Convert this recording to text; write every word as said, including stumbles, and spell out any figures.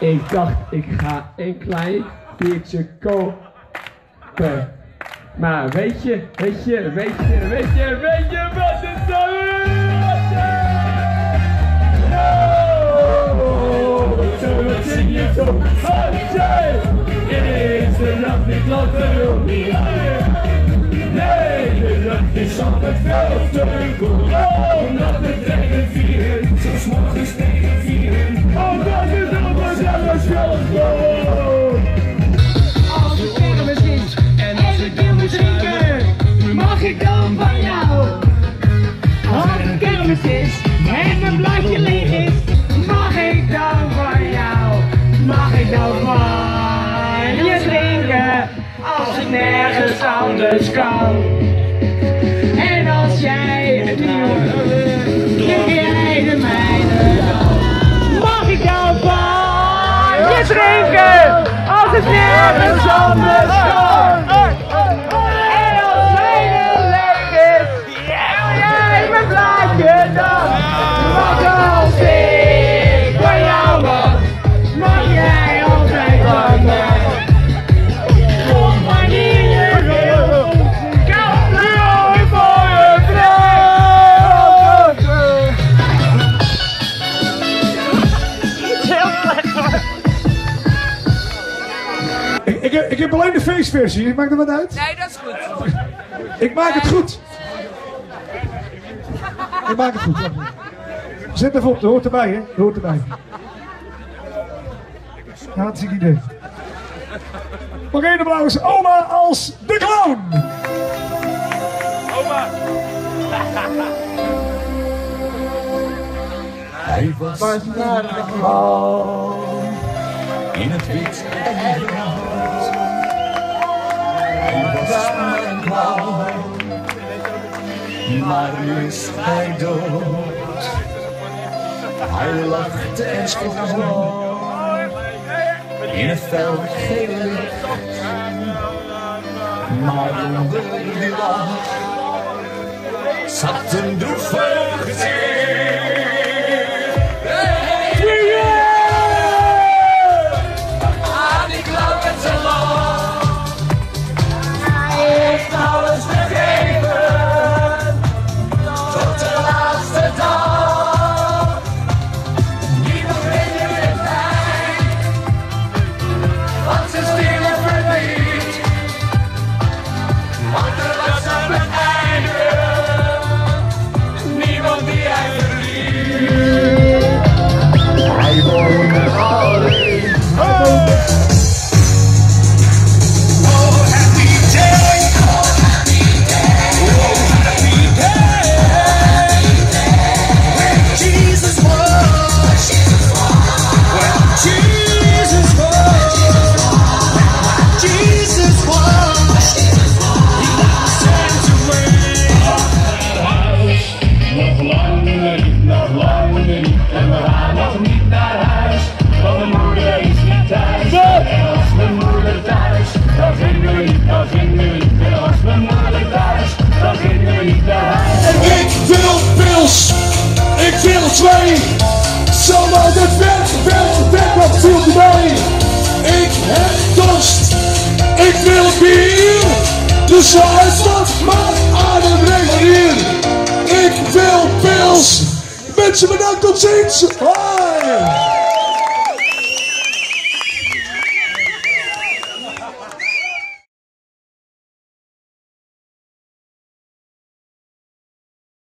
Ik dacht, ik ga een klein biertje kopen. Maar weet je, weet je, weet je, weet je, weet je wat het dan is? Oh, wat zing je zo? Handje! Is de nacht niet lang genoeg? Nee, de nacht is altijd veel te goed. Oh, nacht het tegen vier, zoals morgens tegen vier. Oh, dat is allemaal zelfs wel gewoon. Als het kermis is en als ik wil moet drinken, mag ik dan van jou? Als het kermis is en mijn blaadje leeg is, mag ik dan van jou? Mag ik dan van je drinken, als ik nergens anders kan? En als jij het niet wil, drink jij de mijne dan? Mag ik dan van je drinken, als ik nergens anders kan? En als mijne leeg is, wil jij mijn blaadje dan? Mag als ik van jou mag, mag jij altijd van mij. Kom wanneer je wil, koud blauw voor je vrouw. Iets heel slecht hoor. Ik, ik, heb, ik heb alleen de feestversie, maakt er wat uit? Nee, dat is goed. Ik maak het goed. Ik maak het goed. Zet even op, dat hoort erbij, hè? Dat hoort erbij. Ja, hartstikke idee. Nog één applaus, oma als de clown! Oma! Hij was naar de clown in het wit en rood. Hij was naar een clown, maar nu is hij dood. Hij lachte en schoot in het fel gele licht, maar onder die lach zat een droevig gezicht. Ah, die clown met zijn lach, hij heeft alles gegeven tot de laatste dag. Niemand weet nu het pijn, want ze stille verdriet. Want er was aan het einde niemand die hij verliet. Hij woonde alleen. Oh, oh happy day. Oh happy day. Oh happy day. When Jesus was. When Jesus was. Jesus was. He never sent away. Nog lang niet, nog lang niet, en we gaan nog niet naar huis, want mijn moeder is niet thuis. En als mijn moeder thuis, dan gingen we niet, dan gingen we niet. En als mijn moeder thuis, dan gingen we niet naar huis. Ik wil pils, ik wil twee. Zomaar het werk, werk, werk, wat voelt u mij? Ik heb dorst, ik wil bier. Dus als wat maar adem regulier. Ik wil pils. Mensen bedankt, tot ziens. Hoi.